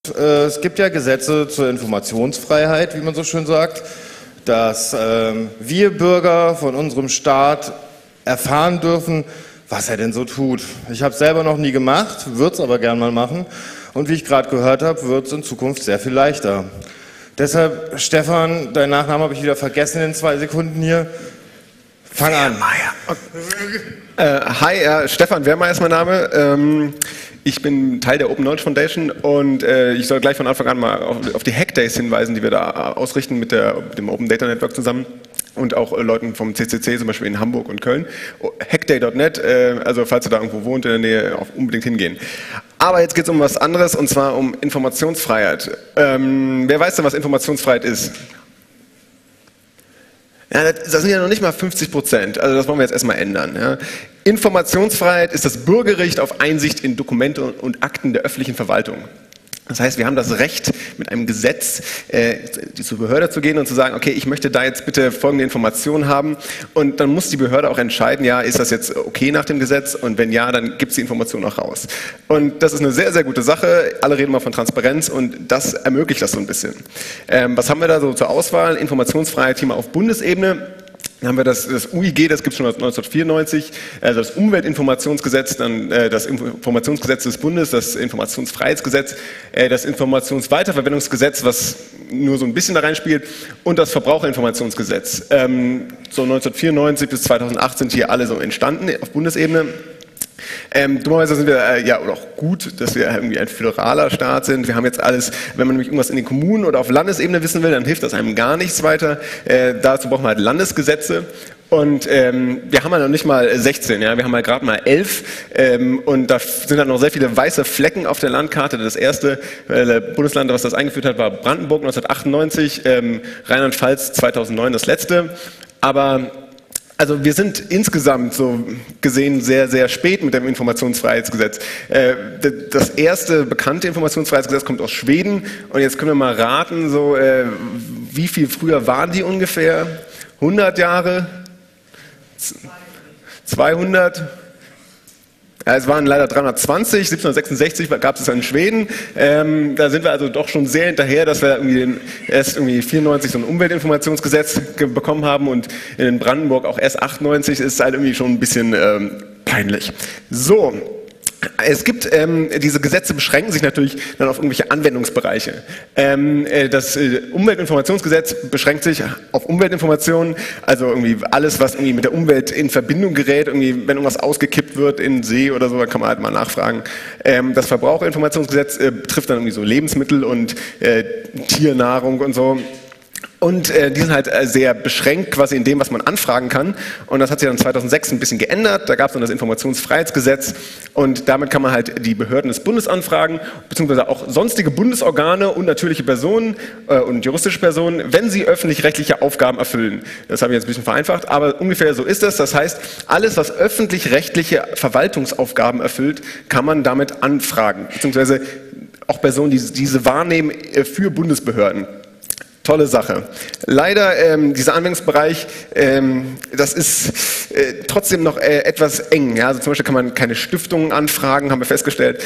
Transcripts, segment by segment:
es gibt ja Gesetze zur Informationsfreiheit, wie man so schön sagt, dass wir Bürger von unserem Staat erfahren dürfen, was er denn so tut. Ich habe es selber noch nie gemacht, würde es aber gern mal machen. Und wie ich gerade gehört habe, wird es in Zukunft sehr viel leichter. Deshalb, Stefan, deinen Nachnamen habe ich wieder vergessen in 2 Sekunden hier. Fang an. Hi, Stefan Wehrmeier ist mein Name. Ich bin Teil der Open Knowledge Foundation und ich soll gleich von Anfang an mal auf die Hackdays hinweisen, die wir da ausrichten mit dem Open Data Network zusammen und auch Leuten vom CCC, zum Beispiel in Hamburg und Köln. Hackday.net, also falls ihr da irgendwo wohnt in der Nähe, auch unbedingt hingehen. Aber jetzt geht es um was anderes, und zwar um Informationsfreiheit. Wer weiß denn, was Informationsfreiheit ist? Ja, das sind ja noch nicht mal 50%, also das wollen wir jetzt erstmal ändern. Ja. Informationsfreiheit ist das Bürgerrecht auf Einsicht in Dokumente und Akten der öffentlichen Verwaltung. Das heißt, wir haben das Recht, mit einem Gesetz zur Behörde zu gehen und zu sagen, okay, ich möchte da jetzt bitte folgende Informationen haben, und dann muss die Behörde auch entscheiden, ja, ist das jetzt okay nach dem Gesetz, und wenn ja, dann gibt es die Information auch raus. Und das ist eine sehr, sehr gute Sache. Alle reden mal von Transparenz, und das ermöglicht das so ein bisschen. Was haben wir da so zur Auswahl? Informationsfreiheit hier auf Bundesebene. Dann haben wir das UIG, das gibt es schon 1994, also das Umweltinformationsgesetz, dann das Informationsgesetz des Bundes, das Informationsfreiheitsgesetz, das Informationsweiterverwendungsgesetz, was nur so ein bisschen da reinspielt, und das Verbraucherinformationsgesetz. So 1994 bis 2008 sind hier alle so entstanden auf Bundesebene. Dummerweise sind wir ja, oder auch gut, dass wir irgendwie ein föderaler Staat sind. Wir haben jetzt alles, wenn man nämlich irgendwas in den Kommunen oder auf Landesebene wissen will, dann hilft das einem gar nichts weiter. Dazu brauchen wir halt Landesgesetze. Und wir haben ja noch nicht mal 16, ja, wir haben ja gerade mal 11, und da sind dann noch sehr viele weiße Flecken auf der Landkarte. Das erste Bundesland, was das eingeführt hat, war Brandenburg 1998, Rheinland-Pfalz 2009 das letzte. Aber also wir sind insgesamt so gesehen sehr, sehr spät mit dem Informationsfreiheitsgesetz. Das erste bekannte Informationsfreiheitsgesetz kommt aus Schweden, und jetzt können wir mal raten, so wie viel früher waren die ungefähr? 100 Jahre? 200? Ja, es waren leider 320, 1766 gab es in Schweden. Da sind wir also doch schon sehr hinterher, dass wir erst 94 so ein Umweltinformationsgesetz bekommen haben, und in Brandenburg auch erst 98, ist halt irgendwie schon ein bisschen peinlich. So. Es gibt, diese Gesetze beschränken sich natürlich dann auf irgendwelche Anwendungsbereiche. Das Umweltinformationsgesetz beschränkt sich auf Umweltinformationen, also irgendwie alles, was irgendwie mit der Umwelt in Verbindung gerät, irgendwie, wenn irgendwas ausgekippt wird in den See oder so, dann kann man halt mal nachfragen. Das Verbraucherinformationsgesetz betrifft dann irgendwie so Lebensmittel und Tiernahrung und so. Und die sind halt sehr beschränkt quasi in dem, was man anfragen kann. Und das hat sich dann 2006 ein bisschen geändert. Da gab es dann das Informationsfreiheitsgesetz. Und damit kann man halt die Behörden des Bundes anfragen, beziehungsweise auch sonstige Bundesorgane und natürliche Personen und juristische Personen, wenn sie öffentlich-rechtliche Aufgaben erfüllen. Das habe ich jetzt ein bisschen vereinfacht, aber ungefähr so ist es. Das heißt, alles, was öffentlich-rechtliche Verwaltungsaufgaben erfüllt, kann man damit anfragen. Beziehungsweise auch Personen, die diese wahrnehmen für Bundesbehörden. Tolle Sache. Leider, dieser Anwendungsbereich, das ist trotzdem noch etwas eng. Ja? Also zum Beispiel kann man keine Stiftungen anfragen, haben wir festgestellt.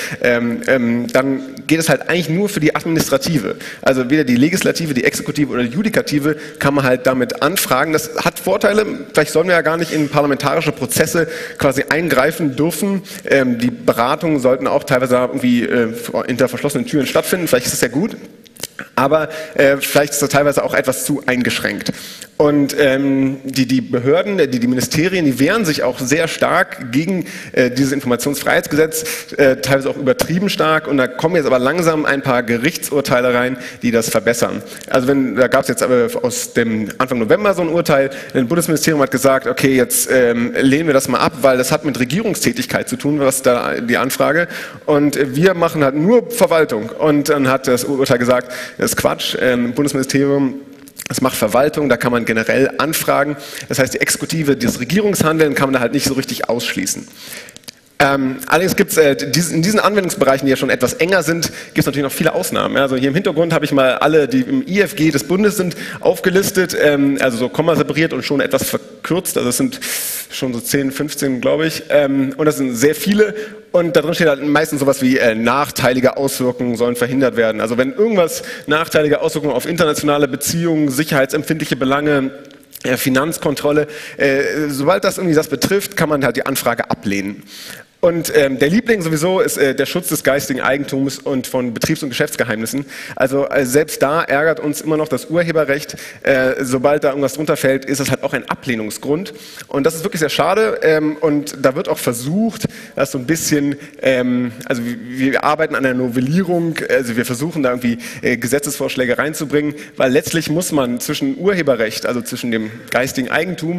Dann geht es halt eigentlich nur für die Administrative. Also weder die Legislative, die Exekutive oder die Judikative kann man halt damit anfragen. Das hat Vorteile. Vielleicht sollen wir ja gar nicht in parlamentarische Prozesse quasi eingreifen dürfen. Die Beratungen sollten auch teilweise irgendwie hinter verschlossenen Türen stattfinden. Vielleicht ist das ja gut. Aber vielleicht ist das teilweise auch etwas zu eingeschränkt. Und die Behörden, die Ministerien, die wehren sich auch sehr stark gegen dieses Informationsfreiheitsgesetz, teilweise auch übertrieben stark. Und da kommen jetzt aber langsam ein paar Gerichtsurteile rein, die das verbessern. Also da gab es jetzt aber aus dem Anfang November so ein Urteil. Das Bundesministerium hat gesagt, okay, jetzt lehnen wir das mal ab, weil das hat mit Regierungstätigkeit zu tun, was da die Anfrage. Und wir machen halt nur Verwaltung. Und dann hat das Urteil gesagt, das ist Quatsch, Bundesministerium, das macht Verwaltung, da kann man generell anfragen. Das heißt, die Exekutive, das Regierungshandeln kann man da halt nicht so richtig ausschließen. Allerdings gibt es in diesen Anwendungsbereichen, die ja schon etwas enger sind, gibt es natürlich noch viele Ausnahmen. Also hier im Hintergrund habe ich mal alle, die im IFG des Bundes sind, aufgelistet, also so kommasepariert und schon etwas verkürzt. Also es sind schon so 10, 15, glaube ich. Und das sind sehr viele. Und da drin steht halt meistens sowas wie nachteilige Auswirkungen sollen verhindert werden. Also wenn irgendwas nachteilige Auswirkungen auf internationale Beziehungen, sicherheitsempfindliche Belange, Finanzkontrolle, sobald das irgendwie das betrifft, kann man halt die Anfrage ablehnen. Und der Liebling sowieso ist der Schutz des geistigen Eigentums und von Betriebs- und Geschäftsgeheimnissen. Also selbst da ärgert uns immer noch das Urheberrecht. Sobald da irgendwas drunter fällt, ist es halt auch ein Ablehnungsgrund. Und das ist wirklich sehr schade. Und da wird auch versucht, das so ein bisschen, also wir arbeiten an einer Novellierung, also wir versuchen da irgendwie Gesetzesvorschläge reinzubringen, weil letztlich muss man zwischen Urheberrecht, also zwischen dem geistigen Eigentum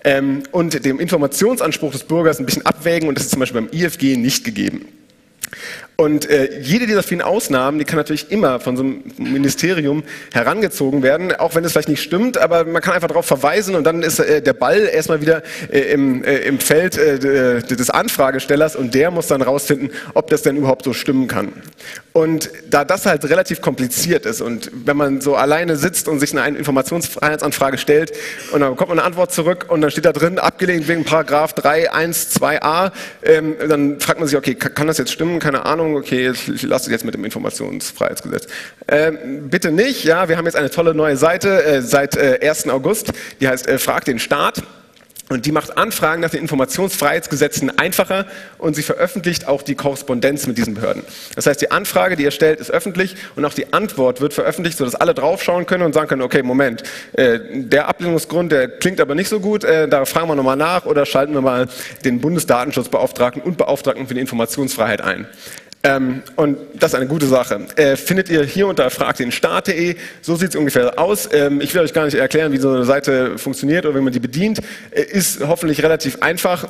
und dem Informationsanspruch des Bürgers ein bisschen abwägen. Und das ist zum Beispiel beim IFG nicht gegeben. Und jede dieser vielen Ausnahmen, die kann natürlich immer von so einem Ministerium herangezogen werden, auch wenn es vielleicht nicht stimmt, aber man kann einfach darauf verweisen und dann ist der Ball erstmal wieder im Feld des Anfragestellers und der muss dann rausfinden, ob das denn überhaupt so stimmen kann. Und da das halt relativ kompliziert ist und wenn man so alleine sitzt und sich eine Informationsfreiheitsanfrage stellt und dann bekommt man eine Antwort zurück und dann steht da drin, abgelehnt wegen Paragraph 3.1.2a, dann fragt man sich, okay, kann das jetzt stimmen? Keine Ahnung, okay, ich lasse es jetzt mit dem Informationsfreiheitsgesetz. Bitte nicht, ja, wir haben jetzt eine tolle neue Seite seit 1. August, die heißt Frag den Staat. Und die macht Anfragen nach den Informationsfreiheitsgesetzen einfacher und sie veröffentlicht auch die Korrespondenz mit diesen Behörden. Das heißt, die Anfrage, die ihr stellt, ist öffentlich und auch die Antwort wird veröffentlicht, sodass alle draufschauen können und sagen können, okay, Moment, der Ablehnungsgrund, der klingt aber nicht so gut, da fragen wir nochmal nach oder schalten wir mal den Bundesdatenschutzbeauftragten und Beauftragten für die Informationsfreiheit ein. Und das ist eine gute Sache. Findet ihr hier unter fragdenstaat.de, so sieht es ungefähr aus. Ich will euch gar nicht erklären, wie so eine Seite funktioniert oder wie man die bedient. Ist hoffentlich relativ einfach.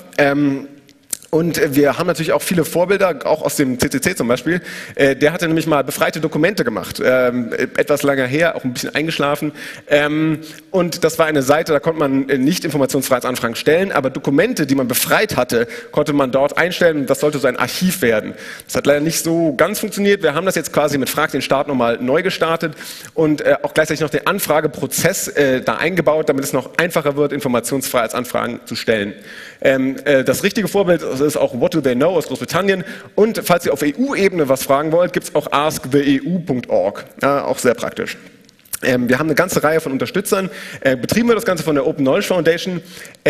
Und wir haben natürlich auch viele Vorbilder, auch aus dem CCC zum Beispiel. Der hatte nämlich mal befreite Dokumente gemacht, etwas länger her, auch ein bisschen eingeschlafen. Und das war eine Seite, da konnte man nicht Informationsfreiheitsanfragen stellen, aber Dokumente, die man befreit hatte, konnte man dort einstellen und das sollte so ein Archiv werden. Das hat leider nicht so ganz funktioniert. Wir haben das jetzt quasi mit Frag den Staat nochmal neu gestartet und auch gleichzeitig noch den Anfrageprozess da eingebaut, damit es noch einfacher wird, Informationsfreiheitsanfragen zu stellen. Das richtige Vorbild ist auch What Do They Know aus Großbritannien. Und falls ihr auf EU-Ebene was fragen wollt, gibt es auch asktheeu.org. Ja, auch sehr praktisch. Wir haben eine ganze Reihe von Unterstützern. Betrieben wird das Ganze von der Open Knowledge Foundation.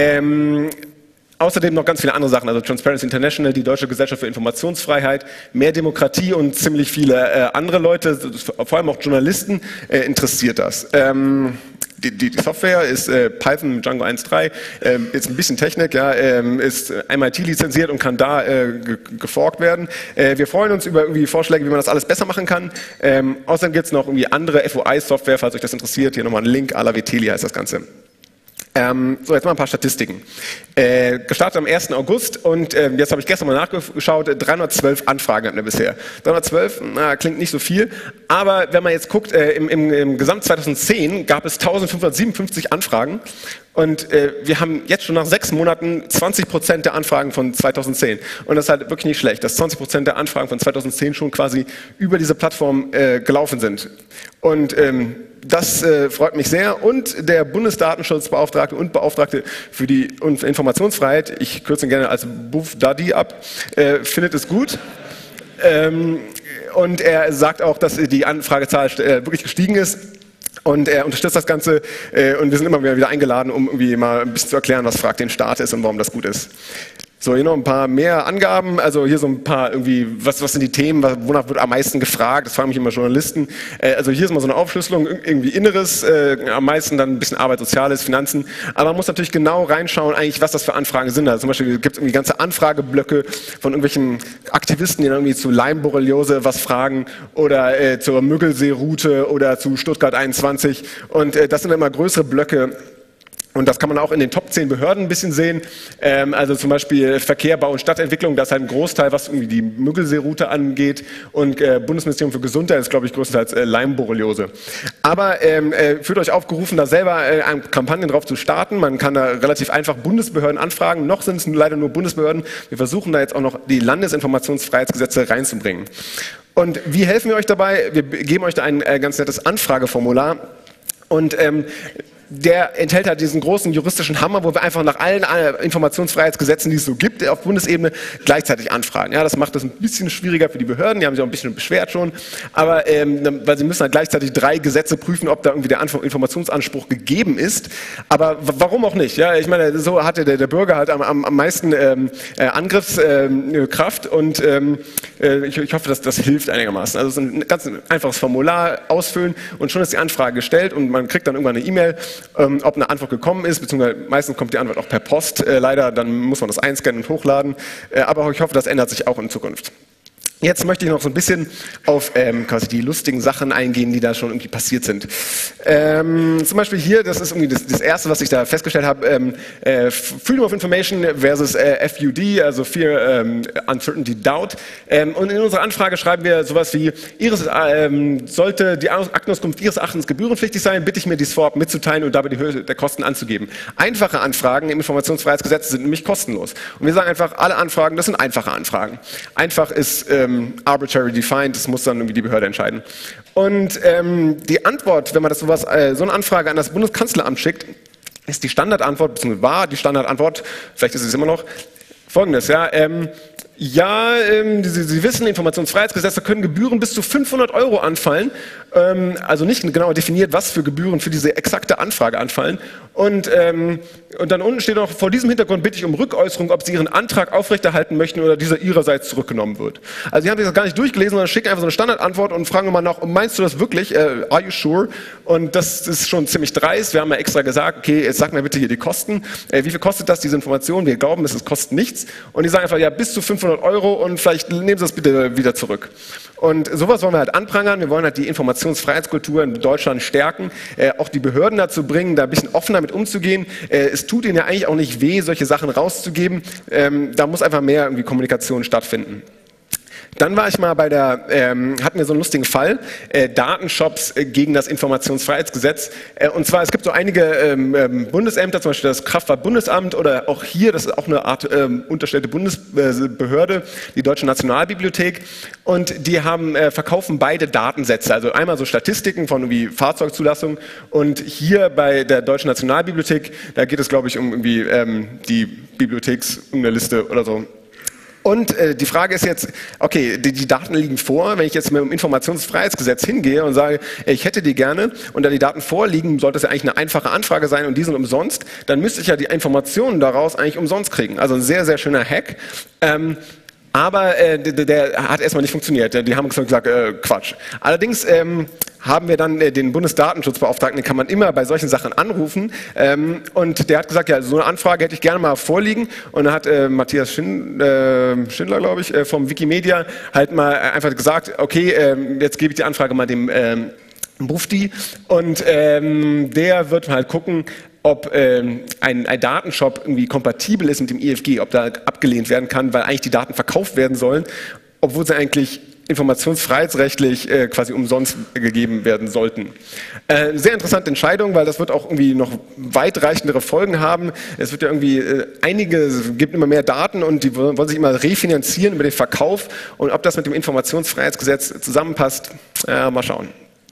Außerdem noch ganz viele andere Sachen, also Transparency International, die Deutsche Gesellschaft für Informationsfreiheit, Mehr Demokratie und ziemlich viele andere Leute, vor allem auch Journalisten, interessiert das. Die Software ist Python mit Django 1.3, ist ein bisschen Technik, ja, ist MIT lizenziert und kann da geforkt werden. Wir freuen uns über irgendwie Vorschläge, wie man das alles besser machen kann. Außerdem gibt es noch irgendwie andere FOI-Software, falls euch das interessiert. Hier nochmal ein Link, à la Viteli heißt das Ganze. So, jetzt mal ein paar Statistiken. Gestartet am 1. August und jetzt habe ich gestern mal nachgeschaut, 312 Anfragen hatten wir bisher. 312, klingt nicht so viel, aber wenn man jetzt guckt, im Gesamt 2010 gab es 1557 Anfragen und wir haben jetzt schon nach 6 Monaten 20% der Anfragen von 2010 und das ist halt wirklich nicht schlecht, dass 20% der Anfragen von 2010 schon quasi über diese Plattform gelaufen sind. Und das freut mich sehr und der Bundesdatenschutzbeauftragte und Beauftragte für die Informationsfreiheit, ich kürze ihn gerne als BUFDADI ab, findet es gut. Und er sagt auch, dass die Anfragezahl wirklich gestiegen ist. Und er unterstützt das Ganze und wir sind immer wieder eingeladen, um irgendwie mal ein bisschen zu erklären, was Frag den Staat ist und warum das gut ist. So, hier noch ein paar mehr Angaben, also hier so ein paar irgendwie, was sind die Themen, wonach wird am meisten gefragt, das fragen mich immer Journalisten. Also hier ist mal so eine Aufschlüsselung, irgendwie Inneres, am meisten dann ein bisschen Arbeit, Soziales, Finanzen, aber man muss natürlich genau reinschauen, eigentlich, was das für Anfragen sind. Also zum Beispiel gibt es irgendwie ganze Anfrageblöcke von irgendwelchen Aktivisten, die dann irgendwie zu Lyme-Borreliose was fragen oder zur Müggelsee-Route oder zu Stuttgart 21 und das sind immer größere Blöcke. Und das kann man auch in den Top 10 Behörden ein bisschen sehen. Also zum Beispiel Verkehr, Bau und Stadtentwicklung, das ist halt ein Großteil, was irgendwie die Müggelsee-Route angeht. Und Bundesministerium für Gesundheit ist, glaube ich, größtenteils Lyme-Borreliose. Aber fühlt euch aufgerufen, da selber Kampagnen drauf zu starten. Man kann da relativ einfach Bundesbehörden anfragen. Noch sind es leider nur Bundesbehörden. Wir versuchen da jetzt auch noch die Landesinformationsfreiheitsgesetze reinzubringen. Und wie helfen wir euch dabei? Wir geben euch da ein ganz nettes Anfrageformular. Und der enthält halt diesen großen juristischen Hammer, wo wir einfach nach allen Informationsfreiheitsgesetzen, die es so gibt, auf Bundesebene gleichzeitig anfragen. Ja, das macht das ein bisschen schwieriger für die Behörden, die haben sich auch ein bisschen beschwert schon, aber weil sie müssen halt gleichzeitig 3 Gesetze prüfen, ob da irgendwie der Informationsanspruch gegeben ist. Aber warum auch nicht? Ja, ich meine, so hatte der Bürger halt am meisten Angriffskraft und ich hoffe, dass das hilft einigermaßen. Also es ist ein ganz einfaches Formular ausfüllen und schon ist die Anfrage gestellt und man kriegt dann irgendwann eine E-Mail, ob eine Antwort gekommen ist, beziehungsweise meistens kommt die Antwort auch per Post, leider, dann muss man das einscannen und hochladen, aber ich hoffe, das ändert sich auch in Zukunft. Jetzt möchte ich noch so ein bisschen auf quasi die lustigen Sachen eingehen, die da schon irgendwie passiert sind. Zum Beispiel hier, das ist irgendwie das Erste, was ich da festgestellt habe, Freedom of Information versus FUD, also Fear, Uncertainty, Doubt. Und in unserer Anfrage schreiben wir sowas wie, sollte die Aktenauskunft Ihres Erachtens gebührenpflichtig sein, bitte ich mir dies vorab mitzuteilen und dabei die Höhe der Kosten anzugeben. Einfache Anfragen im Informationsfreiheitsgesetz sind nämlich kostenlos. Und wir sagen einfach, alle Anfragen, das sind einfache Anfragen. Einfach ist arbitrary defined, das muss dann irgendwie die Behörde entscheiden. Und die Antwort, wenn man so eine Anfrage an das Bundeskanzleramt schickt, ist die Standardantwort, beziehungsweise war die Standardantwort, vielleicht ist es immer noch, folgendes, ja, Sie wissen, Informationsfreiheitsgesetze können Gebühren bis zu 500 € anfallen, also nicht genau definiert, was für Gebühren für diese exakte Anfrage anfallen. Und dann unten steht noch, vor diesem Hintergrund bitte ich um Rückäußerung, ob Sie Ihren Antrag aufrechterhalten möchten oder dieser Ihrerseits zurückgenommen wird. Also Sie haben sich das gar nicht durchgelesen, sondern schicken einfach so eine Standardantwort und fragen immer nach, meinst du das wirklich? Are you sure? Und das ist schon ziemlich dreist. Wir haben ja extra gesagt, okay, jetzt sag mir bitte hier die Kosten. Wie viel kostet das, diese Information? Wir glauben, es kostet nichts. Und die sagen einfach, ja, bis zu 500 € und vielleicht nehmen Sie das bitte wieder zurück. Und sowas wollen wir halt anprangern. Wir wollen halt die Informationsfreiheitskultur in Deutschland stärken, auch die Behörden dazu bringen, da ein bisschen offener mit umzugehen. Es tut ihnen ja eigentlich auch nicht weh, solche Sachen rauszugeben. Da muss einfach mehr irgendwie Kommunikation stattfinden. Dann war ich mal hatten wir so einen lustigen Fall, Datenshops gegen das Informationsfreiheitsgesetz. Und zwar, es gibt so einige Bundesämter, zum Beispiel das Kraftfahrtbundesamt oder auch hier, das ist auch eine Art unterstellte Bundesbehörde, die Deutsche Nationalbibliothek. Und die verkaufen beide Datensätze, also einmal so Statistiken von irgendwie Fahrzeugzulassung und hier bei der Deutschen Nationalbibliothek, da geht es glaube ich um irgendwie die Bibliotheksliste oder so. Und die Frage ist jetzt, okay, die Daten liegen vor, wenn ich jetzt mit dem Informationsfreiheitsgesetz hingehe und sage, ich hätte die gerne und da die Daten vorliegen, sollte es ja eigentlich eine einfache Anfrage sein und die sind umsonst, dann müsste ich ja die Informationen daraus eigentlich umsonst kriegen. Also ein sehr, sehr schöner Hack. Aber der hat erstmal nicht funktioniert. Die haben gesagt, Quatsch. Allerdings haben wir dann den Bundesdatenschutzbeauftragten, den kann man immer bei solchen Sachen anrufen. Und der hat gesagt, ja, so eine Anfrage hätte ich gerne mal vorliegen. Und dann hat Matthias Schindler, glaube ich, vom Wikimedia halt mal einfach gesagt, okay, jetzt gebe ich die Anfrage mal dem Mufti und der wird halt gucken, ob ein Datenshop irgendwie kompatibel ist mit dem IFG, ob da abgelehnt werden kann, weil eigentlich die Daten verkauft werden sollen, obwohl sie eigentlich informationsfreiheitsrechtlich quasi umsonst gegeben werden sollten. Sehr interessante Entscheidung, weil das wird auch irgendwie noch weitreichendere Folgen haben. Es wird ja irgendwie es gibt immer mehr Daten und die wollen sich immer refinanzieren über den Verkauf und ob das mit dem Informationsfreiheitsgesetz zusammenpasst, mal schauen.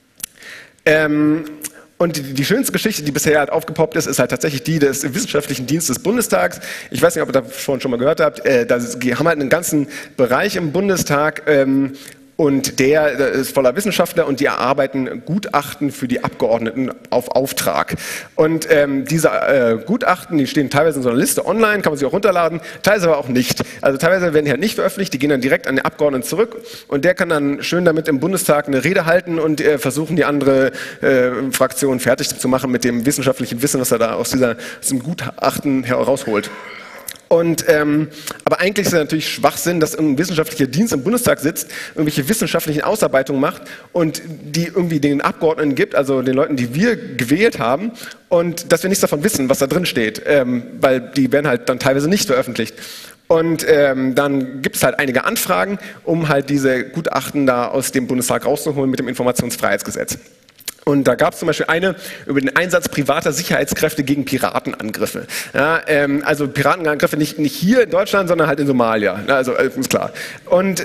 Und die schönste Geschichte, die bisher halt aufgepoppt ist, ist halt tatsächlich die des Wissenschaftlichen Dienstes des Bundestags. Ich weiß nicht, ob ihr davon schon mal gehört habt. Da haben halt einen ganzen Bereich im Bundestag und der ist voller Wissenschaftler und die erarbeiten Gutachten für die Abgeordneten auf Auftrag. Und diese Gutachten, die stehen teilweise in so einer Liste online, kann man sich auch runterladen, teilweise aber auch nicht. Also teilweise werden die halt nicht veröffentlicht, die gehen dann direkt an den Abgeordneten zurück und der kann dann schön damit im Bundestag eine Rede halten und versuchen, die andere Fraktion fertig zu machen mit dem wissenschaftlichen Wissen, was er da aus diesem Gutachten herausholt. Und aber eigentlich ist es natürlich Schwachsinn, dass ein wissenschaftlicher Dienst im Bundestag sitzt, irgendwelche wissenschaftlichen Ausarbeitungen macht und die irgendwie den Abgeordneten gibt, also den Leuten, die wir gewählt haben, und dass wir nichts davon wissen, was da drin steht, weil die werden halt dann teilweise nicht veröffentlicht. Und dann gibt es halt einige Anfragen, um halt diese Gutachten da aus dem Bundestag rauszuholen mit dem Informationsfreiheitsgesetz. Und da gab es zum Beispiel eine über den Einsatz privater Sicherheitskräfte gegen Piratenangriffe. Ja, also Piratenangriffe nicht hier in Deutschland, sondern halt in Somalia. Ja, also ist klar. Und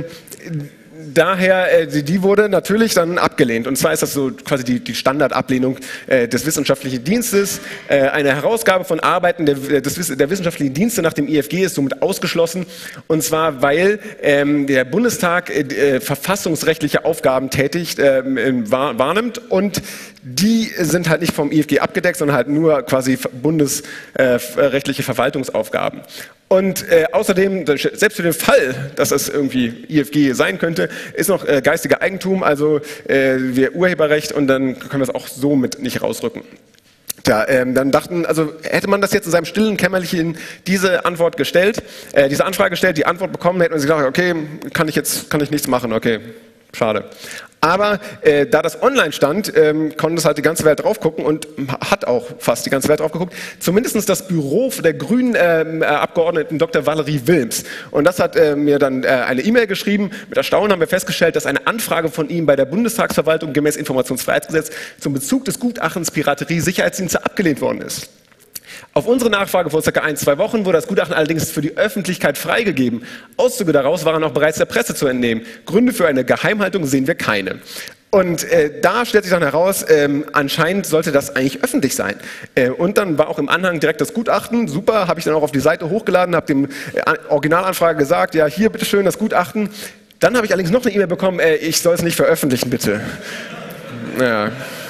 daher, die wurde natürlich dann abgelehnt. Und zwar ist das so quasi die Standardablehnung des wissenschaftlichen Dienstes. Eine Herausgabe von Arbeiten der wissenschaftlichen Dienste nach dem IFG ist somit ausgeschlossen. Und zwar, weil der Bundestag verfassungsrechtliche Aufgaben wahrnimmt und die sind halt nicht vom IFG abgedeckt, sondern halt nur quasi bundesrechtliche Verwaltungsaufgaben. Und außerdem, selbst für den Fall, dass es irgendwie IFG sein könnte, ist noch geistiger Eigentum, also wir Urheberrecht, und dann können wir es auch somit nicht rausrücken. Tja, dann dachten, also hätte man das jetzt in seinem stillen Kämmerchen diese Anfrage gestellt, die Antwort bekommen, hätte man sich gedacht, okay, kann ich nichts machen, okay, schade. Aber da das online stand, konnte es halt die ganze Welt drauf gucken und hat auch fast die ganze Welt drauf geguckt. Zumindest das Büro der grünen Abgeordneten Dr. Valerie Wilms. Und das hat mir dann eine E-Mail geschrieben. Mit Erstaunen haben wir festgestellt, dass eine Anfrage von ihm bei der Bundestagsverwaltung gemäß Informationsfreiheitsgesetz zum Bezug des Gutachtens Piraterie Sicherheitsdienste abgelehnt worden ist. Auf unsere Nachfrage vor ca. 1-2 Wochen wurde das Gutachten allerdings für die Öffentlichkeit freigegeben. Auszüge daraus waren auch bereits der Presse zu entnehmen. Gründe für eine Geheimhaltung sehen wir keine. Und da stellt sich dann heraus, anscheinend sollte das eigentlich öffentlich sein. Und dann war auch im Anhang direkt das Gutachten. Super, habe ich dann auch auf die Seite hochgeladen, habe dem Originalanfrager gesagt, ja, hier bitteschön das Gutachten. Dann habe ich allerdings noch eine E-Mail bekommen, ich soll es nicht veröffentlichen, bitte. Ja.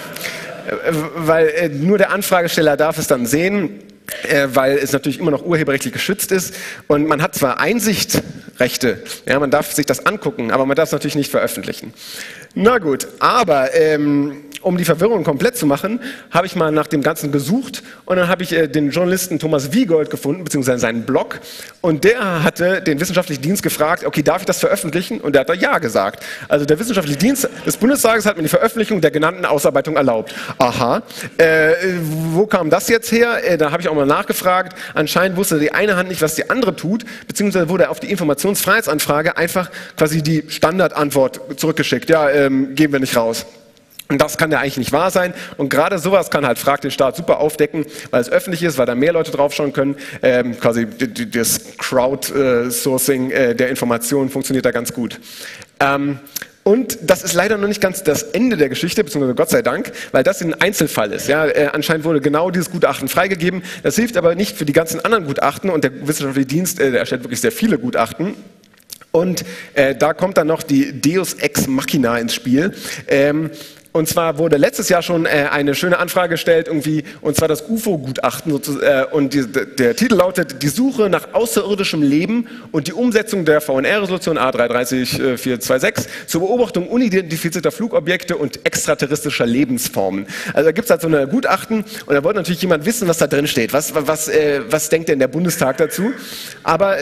Weil nur der Anfragesteller darf es dann sehen, weil es natürlich immer noch urheberrechtlich geschützt ist und man hat zwar Einsichtrechte, ja, man darf sich das angucken, aber man darf es natürlich nicht veröffentlichen. Na gut, aber um die Verwirrung komplett zu machen, habe ich mal nach dem Ganzen gesucht und dann habe ich den Journalisten Thomas Wiegold gefunden, beziehungsweise seinen Blog, und der hatte den wissenschaftlichen Dienst gefragt, okay, darf ich das veröffentlichen? Und der hat da ja gesagt. Also der wissenschaftliche Dienst des Bundestages hat mir die Veröffentlichung der genannten Ausarbeitung erlaubt. Aha, wo kam das jetzt her? Da habe ich auch mal nachgefragt. Anscheinend wusste die eine Hand nicht, was die andere tut, beziehungsweise wurde auf die Informationsfreiheitsanfrage einfach quasi die Standardantwort zurückgeschickt. Ja, geben wir nicht raus. Und das kann ja eigentlich nicht wahr sein. Und gerade sowas kann halt Frag den Staat super aufdecken, weil es öffentlich ist, weil da mehr Leute draufschauen können. Quasi das Crowdsourcing der Informationen funktioniert da ganz gut. Und das ist leider noch nicht ganz das Ende der Geschichte, beziehungsweise Gott sei Dank, weil das ein Einzelfall ist. Ja, anscheinend wurde genau dieses Gutachten freigegeben. Das hilft aber nicht für die ganzen anderen Gutachten, und der wissenschaftliche Dienst der erstellt wirklich sehr viele Gutachten. Und da kommt dann noch die Deus Ex Machina ins Spiel. Und zwar wurde letztes Jahr schon eine schöne Anfrage gestellt, irgendwie, und zwar das UFO-Gutachten. Und der Titel lautet: Die Suche nach außerirdischem Leben und die Umsetzung der VNR-Resolution A330426 zur Beobachtung unidentifizierter Flugobjekte und extraterrestrischer Lebensformen. Also da gibt es halt so eine Gutachten, und da wollte natürlich jemand wissen, was da drin steht. Was denkt denn der Bundestag dazu? Aber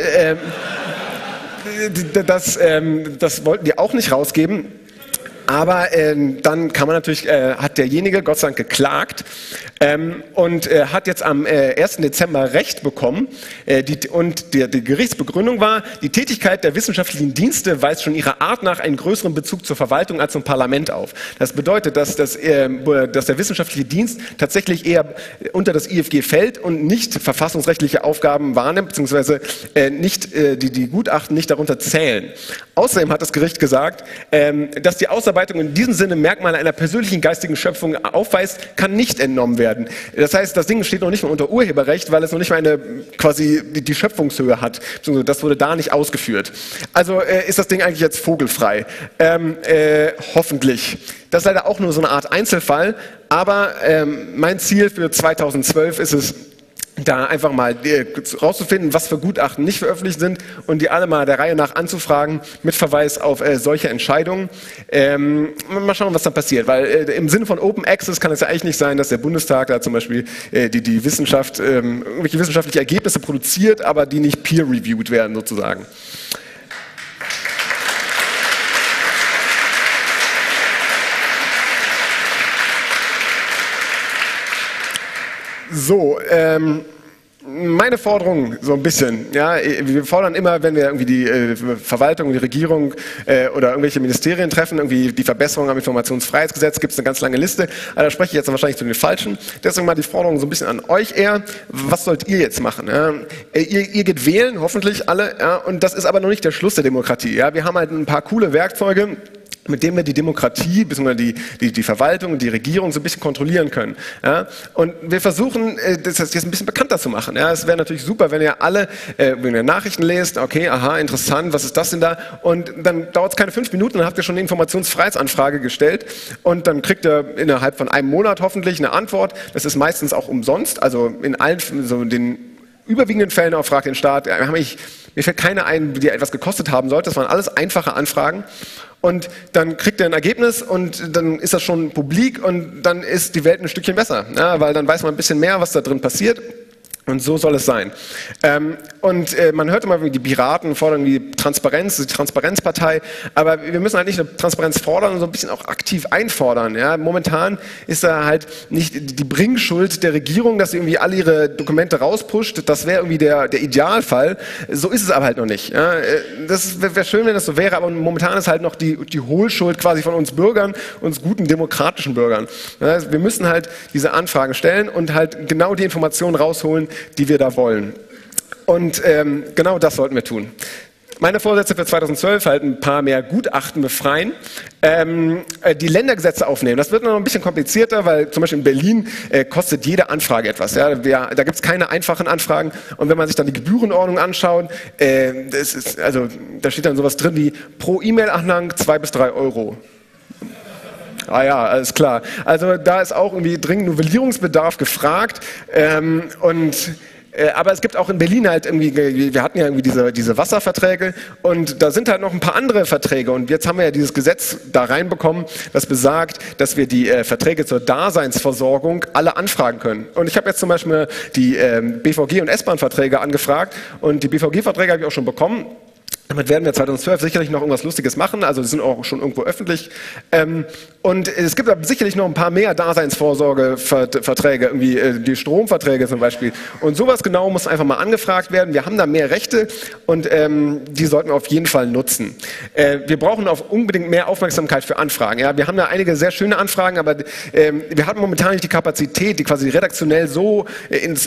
das wollten die auch nicht rausgeben. Aber dann kann man natürlich, hat derjenige Gott sei Dank geklagt und hat jetzt am 1. Dezember Recht bekommen. Die Gerichtsbegründung war, die Tätigkeit der wissenschaftlichen Dienste weist schon ihrer Art nach einen größeren Bezug zur Verwaltung als zum Parlament auf. Das bedeutet, dass der wissenschaftliche Dienst tatsächlich eher unter das IFG fällt und nicht verfassungsrechtliche Aufgaben wahrnimmt, beziehungsweise die Gutachten nicht darunter zählen. Außerdem hat das Gericht gesagt, dass die Ausarbeitung in diesem Sinne Merkmale einer persönlichen geistigen Schöpfung aufweist, kann nicht entnommen werden. Das heißt, das Ding steht noch nicht mal unter Urheberrecht, weil es noch nicht mal quasi die Schöpfungshöhe hat. Das wurde da nicht ausgeführt. Also ist das Ding eigentlich jetzt vogelfrei. Hoffentlich. Das ist leider auch nur so eine Art Einzelfall, aber mein Ziel für 2012 ist es, da einfach mal rauszufinden, was für Gutachten nicht veröffentlicht sind und die alle mal der Reihe nach anzufragen mit Verweis auf solche Entscheidungen. Mal schauen, was dann passiert, weil im Sinne von Open Access kann es ja eigentlich nicht sein, dass der Bundestag da zum Beispiel die Wissenschaft, irgendwelche wissenschaftliche Ergebnisse produziert, aber die nicht peer-reviewed werden sozusagen. So, meine Forderung so ein bisschen, ja, wir fordern immer, wenn wir irgendwie die Verwaltung, die Regierung oder irgendwelche Ministerien treffen, irgendwie die Verbesserung am Informationsfreiheitsgesetz, gibt es eine ganz lange Liste, aber da spreche ich jetzt wahrscheinlich zu den Falschen. Deswegen mal die Forderung so ein bisschen an euch eher, was sollt ihr jetzt machen? Ja? Ihr geht wählen, hoffentlich alle, ja, und das ist aber noch nicht der Schluss der Demokratie. Ja? Wir haben halt ein paar coole Werkzeuge, mit dem wir die Demokratie, bzw. die Verwaltung und die Regierung so ein bisschen kontrollieren können. Ja? Und wir versuchen, das jetzt ein bisschen bekannter zu machen. Ja? Es wäre natürlich super, wenn ihr alle, wenn ihr Nachrichten lest, okay, aha, interessant, was ist das denn da? Und dann dauert es keine 5 Minuten, dann habt ihr schon eine Informationsfreiheitsanfrage gestellt und dann kriegt ihr innerhalb von einem Monat hoffentlich eine Antwort. Das ist meistens auch umsonst, also in allen, so den überwiegenden Fällen auch fragt den Staat, mir fällt keine ein, die etwas gekostet haben sollte. Das waren alles einfache Anfragen. Und dann kriegt er ein Ergebnis und dann ist das schon publik und dann ist die Welt ein Stückchen besser, ja, weil dann weiß man ein bisschen mehr, was da drin passiert. Und so soll es sein. Man hört immer, die Piraten fordern die Transparenz, die Transparenzpartei, aber wir müssen halt nicht eine Transparenz fordern, sondern so ein bisschen auch aktiv einfordern. Ja? Momentan ist da halt nicht die Bringschuld der Regierung, dass sie irgendwie alle ihre Dokumente rauspusht. Das wäre irgendwie der Idealfall. So ist es aber halt noch nicht. Ja? Das wäre schön, wenn das so wäre, aber momentan ist halt noch die Hohlschuld quasi von uns Bürgern, uns guten demokratischen Bürgern. Ja? Wir müssen halt diese Anfragen stellen und halt genau die Informationen rausholen, die wir da wollen. Und genau das sollten wir tun. Meine Vorsätze für 2012 halt ein paar mehr Gutachten befreien, die Ländergesetze aufnehmen. Das wird noch ein bisschen komplizierter, weil zum Beispiel in Berlin kostet jede Anfrage etwas. Ja? Da gibt es keine einfachen Anfragen. Und wenn man sich dann die Gebührenordnung anschaut, da steht dann sowas drin wie pro E-Mail-Anhang 2 bis 3 Euro. Ah ja, alles klar. Also da ist auch irgendwie dringend Novellierungsbedarf gefragt. Aber es gibt auch in Berlin halt irgendwie, wir hatten ja irgendwie diese Wasserverträge und da sind halt noch ein paar andere Verträge und jetzt haben wir ja dieses Gesetz da reinbekommen, das besagt, dass wir die Verträge zur Daseinsversorgung alle anfragen können. Und ich habe jetzt zum Beispiel die BVG- und S-Bahn-Verträge angefragt und die BVG-Verträge habe ich auch schon bekommen. Damit werden wir 2012 sicherlich noch irgendwas Lustiges machen, also die sind auch schon irgendwo öffentlich. Und es gibt aber sicherlich noch ein paar mehr Daseinsvorsorgeverträge, irgendwie die Stromverträge zum Beispiel. Und sowas genau muss einfach mal angefragt werden. Wir haben da mehr Rechte und die sollten wir auf jeden Fall nutzen. Wir brauchen auch unbedingt mehr Aufmerksamkeit für Anfragen. Ja, wir haben da einige sehr schöne Anfragen, aber wir haben momentan nicht die Kapazität, die quasi redaktionell so ins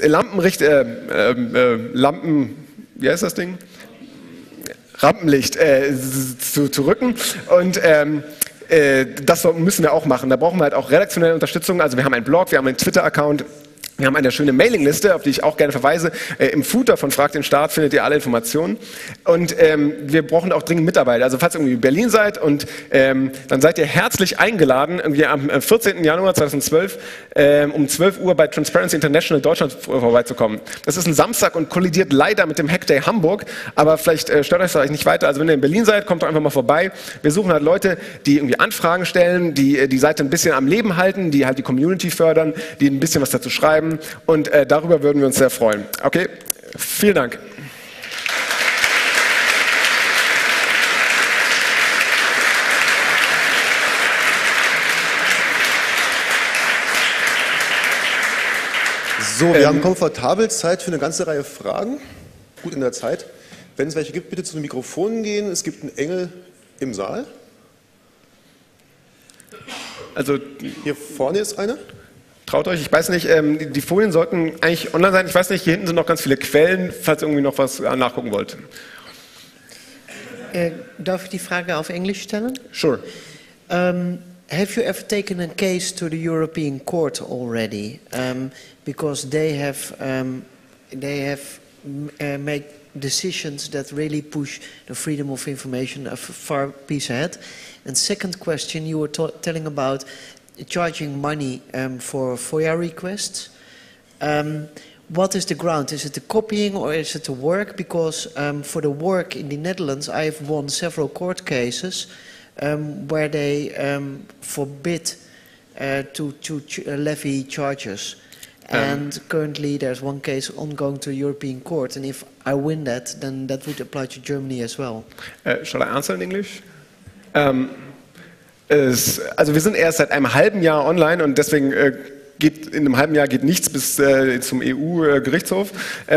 wie heißt das Ding? Rampenlicht zu rücken und das müssen wir auch machen. Da brauchen wir halt auch redaktionelle Unterstützung. Also wir haben einen Blog, wir haben einen Twitter-Account, wir haben eine schöne Mailingliste, auf die ich auch gerne verweise. Im Footer von Frag den Staat findet ihr alle Informationen. Und wir brauchen auch dringend Mitarbeiter. Also falls ihr irgendwie in Berlin seid und dann seid ihr herzlich eingeladen, irgendwie am 14. Januar 2012 um 12 Uhr bei Transparency International Deutschland vorbeizukommen. Das ist ein Samstag und kollidiert leider mit dem Hackday Hamburg, aber vielleicht stört euch das nicht weiter. Also wenn ihr in Berlin seid, kommt doch einfach mal vorbei. Wir suchen halt Leute, die irgendwie Anfragen stellen, die die Seite ein bisschen am Leben halten, die halt die Community fördern, die ein bisschen was dazu schreiben. Und darüber würden wir uns sehr freuen. Okay, vielen Dank. So, wir haben komfortabel Zeit für eine ganze Reihe Fragen. Gut in der Zeit. Wenn es welche gibt, bitte zu den Mikrofonen gehen. Es gibt einen Engel im Saal. Also hier vorne ist einer. Traut euch, ich weiß nicht, die Folien sollten eigentlich online sein. Ich weiß nicht, hier hinten sind noch ganz viele Quellen, falls ihr irgendwie noch was nachgucken wollt. Darf ich die Frage auf Englisch stellen? Sure. Have you ever taken a case to the European Court already? Because they have made decisions that really push the freedom of information a far piece ahead. And second question, you were telling about charging money for FOIA requests. What is the ground? Is it the copying or is it the work? Because for the work in the Netherlands, I have won several court cases where they forbid to levy charges. And currently there's one case ongoing to the European Court. And if I win that, then that would apply to Germany as well. Shall I answer in English? Also wir sind erst seit einem halben Jahr online und deswegen geht in einem halben Jahr geht nichts bis zum EU-Gerichtshof.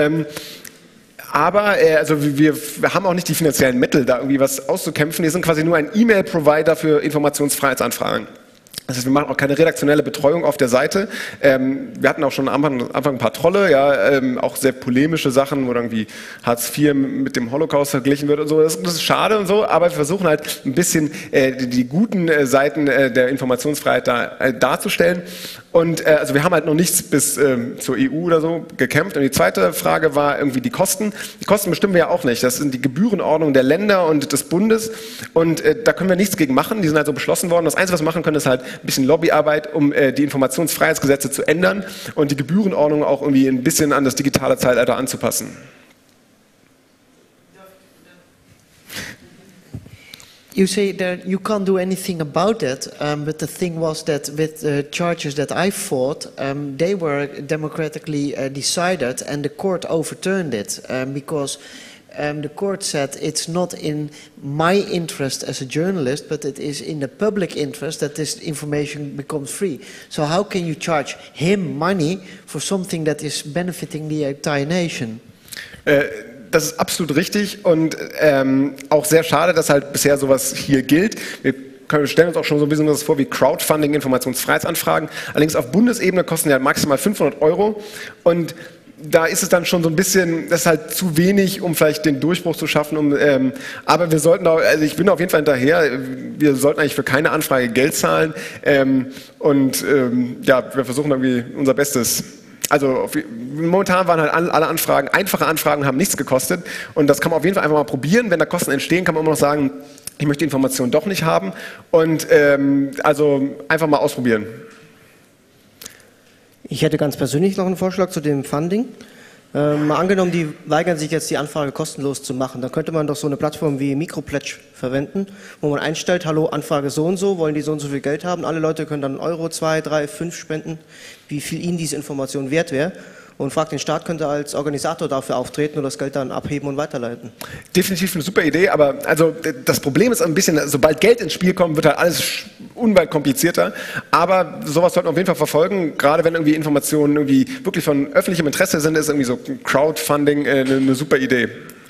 Aber also wir haben auch nicht die finanziellen Mittel, da irgendwie was auszukämpfen. Wir sind quasi nur ein E-Mail-Provider für Informationsfreiheitsanfragen. Das heißt, wir machen auch keine redaktionelle Betreuung auf der Seite. Wir hatten auch schon am Anfang ein paar Trolle, ja, auch sehr polemische Sachen, wo irgendwie Hartz IV mit dem Holocaust verglichen wird und so. Das ist schade und so, aber wir versuchen halt ein bisschen die guten Seiten der Informationsfreiheit darzustellen. Und also wir haben halt noch nichts bis zur EU oder so gekämpft. Und die zweite Frage war irgendwie die Kosten. Die Kosten bestimmen wir ja auch nicht. Das sind die Gebührenordnung der Länder und des Bundes. Und da können wir nichts gegen machen. Die sind halt so beschlossen worden. Das Einzige, was wir machen können, ist halt ein bisschen Lobbyarbeit, um die Informationsfreiheitsgesetze zu ändern und die Gebührenordnung auch irgendwie ein bisschen an das digitale Zeitalter anzupassen. You say that you can't do anything about that, but the thing was that with the charges that I fought, they were democratically decided, and the court overturned it because the court said it's not in my interest as a journalist, but it is in the public interest that this information becomes free. So how can you charge him money for something that is benefiting the entire nation? Das ist absolut richtig und auch sehr schade, dass halt bisher sowas hier gilt. Wir stellen uns auch schon so ein bisschen das vor wie Crowdfunding, Informationsfreiheitsanfragen. Allerdings auf Bundesebene kosten die halt maximal 500 € und da ist es dann schon so ein bisschen, das ist halt zu wenig, um vielleicht den Durchbruch zu schaffen. Aber wir sollten auch, also ich bin auf jeden Fall hinterher, wir sollten eigentlich für keine Anfrage Geld zahlen ja, wir versuchen irgendwie unser Bestes. Also momentan waren halt alle Anfragen, einfache Anfragen haben nichts gekostet und das kann man auf jeden Fall einfach mal probieren. Wenn da Kosten entstehen, kann man immer noch sagen, ich möchte die Information doch nicht haben und also einfach mal ausprobieren. Ich hätte ganz persönlich noch einen Vorschlag zu dem Funding. Mal angenommen, die weigern sich jetzt, die Anfrage kostenlos zu machen. Dann könnte man doch so eine Plattform wie Micropledge verwenden, wo man einstellt, hallo, Anfrage so und so, wollen die so und so viel Geld haben. Alle Leute können dann 1 €, 2, 3, 5 spenden, wie viel ihnen diese Information wert wäre. Und fragt den Staat, könnte als Organisator dafür auftreten und das Geld dann abheben und weiterleiten. Definitiv eine super Idee, aber also das Problem ist ein bisschen, sobald Geld ins Spiel kommt, wird halt alles unweit komplizierter. Aber sowas sollten wir auf jeden Fall verfolgen. Gerade wenn irgendwie Informationen irgendwie wirklich von öffentlichem Interesse sind, ist irgendwie so Crowdfunding eine super Idee.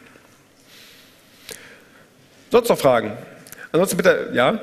Sonst noch Fragen? Ansonsten bitte, ja?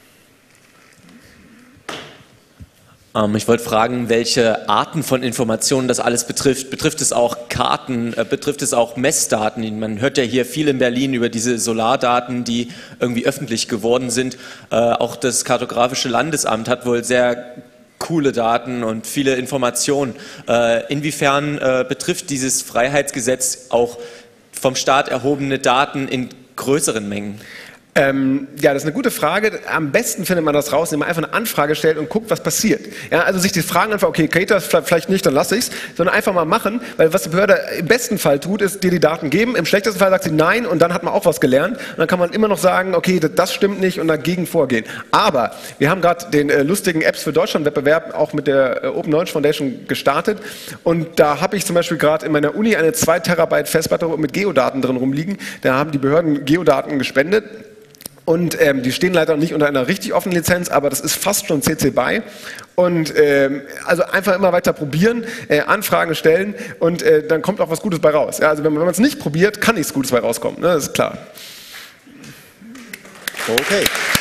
Ich wollte fragen, welche Arten von Informationen das alles betrifft. Betrifft es auch Karten, betrifft es auch Messdaten? Man hört ja hier viel in Berlin über diese Solardaten, die irgendwie öffentlich geworden sind. Auch das Kartografische Landesamt hat wohl sehr coole Daten und viele Informationen. Inwiefern betrifft dieses Freiheitsgesetz auch vom Staat erhobene Daten in größeren Mengen? Ja, das ist eine gute Frage. Am besten findet man das raus, indem man einfach eine Anfrage stellt und guckt, was passiert. Ja, also sich die Fragen einfach, okay, geht das vielleicht nicht, dann lasse ich es, sondern einfach mal machen, weil was die Behörde im besten Fall tut, ist dir die Daten geben. Im schlechtesten Fall sagt sie nein und dann hat man auch was gelernt und dann kann man immer noch sagen, okay, das stimmt nicht und dagegen vorgehen. Aber wir haben gerade den lustigen Apps für Deutschland-Wettbewerb auch mit der Open Knowledge Foundation gestartet und da habe ich zum Beispiel gerade in meiner Uni eine 2 Terabyte Festplatte mit Geodaten drin rumliegen. Da haben die Behörden Geodaten gespendet. Und die stehen leider nicht unter einer richtig offenen Lizenz, aber das ist fast schon CC BY. Und also einfach immer weiter probieren, Anfragen stellen und dann kommt auch was Gutes bei raus. Ja, also wenn man es nicht probiert, kann nichts Gutes bei rauskommen. Ne? Das ist klar. Okay.